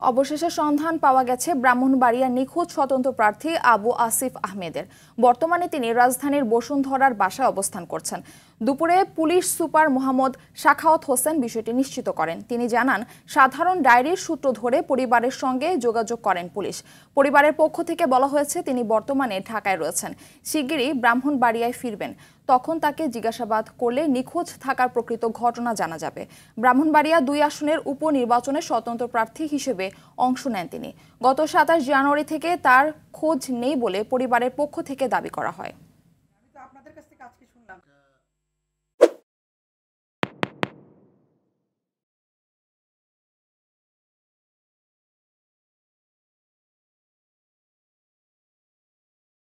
অবশেষে সন্ধান পাওয়া গেছে ব্রাহ্মণবাড়িয়ার নিখোঁজ স্বতন্ত্র প্রার্থী আবু আসিফ আহমেদের। বর্তমানে তিনি রাজধানীর বসুন্ধরার বাসায় অবস্থান করছেন। দুপুরে পুলিশ সুপার মোহাম্মদ শাখাওয়াত হোসেন বিষয়টি নিশ্চিত করেন। তিনি জানান, সাধারণ ডায়েরির সূত্র ধরে পরিবারের সঙ্গে যোগাযোগ করেন পুলিশ। পরিবারের পক্ষ থেকে বলা হয়েছে তিনি বর্তমানে ঢাকায় রয়েছেন, শিগগিরই ব্রাহ্মণবাড়িয়ায় ফিরবেন। তখন তাকে জিজ্ঞাসাবাদ করলে নিখোঁজ থাকার প্রকৃত ঘটনা জানা যাবে। ব্রাহ্মণবাড়িয়া ২ আসনের উপনির্বাচনে স্বতন্ত্র প্রার্থী হিসেবে অংশ নেন তিনি। গত ২৭ জানুয়ারি থেকে তার খোঁজ নেই বলে পরিবারের পক্ষ থেকে দাবি করা হয়।